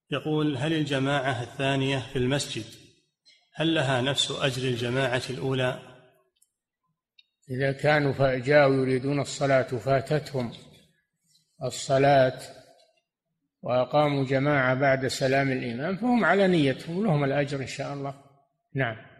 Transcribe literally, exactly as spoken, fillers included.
يقول: هل الجماعة الثانية في المسجد هل لها نفس أجر الجماعة الأولى؟ إذا كانوا جاءوا يريدون الصلاة فاتتهم الصلاة وأقاموا جماعة بعد سلام الإمام فهم على نيتهم، لهم الأجر إن شاء الله. نعم.